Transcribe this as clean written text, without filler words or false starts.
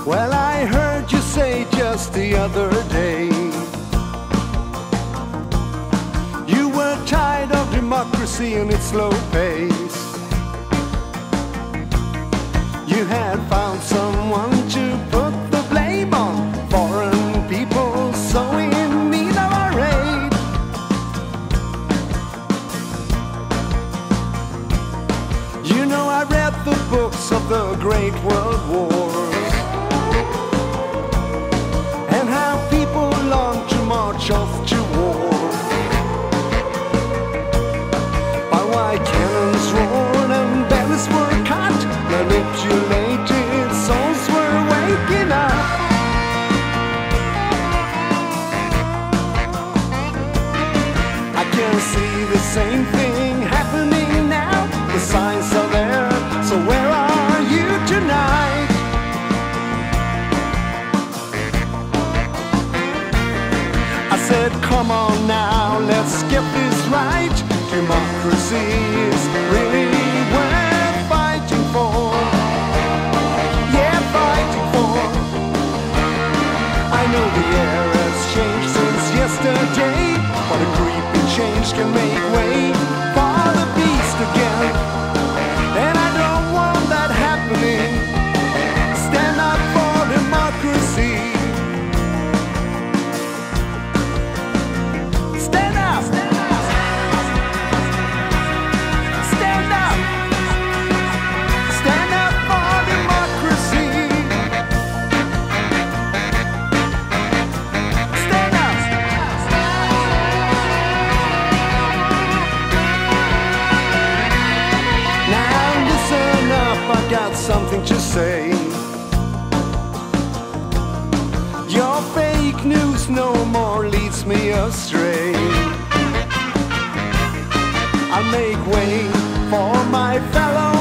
Well, I heard you say just the other day you were tired of democracy and its slow pace. You had found someone to put the blame on, foreign people so in need of our aid. You know, I read the books of the Great World Wars and how people long to march off to war. By why cannons roared and bells were cut, manipulated souls were waking up. I can see the same thing happening now. The signs are there, so where are you tonight? I said, come on now, let's get this right. Democracy is really worth fighting for. Yeah, fighting for. I know the air has changed since yesterday, but a creeping change can make way for the beast again. And I don't want that happening. Stand up for democracy. Stand up. Stand up. Stand up. Stand up for democracy. Stand up. Now listen up, I got something to say. Your fake news no more leads me astray. I'll make way for my fellow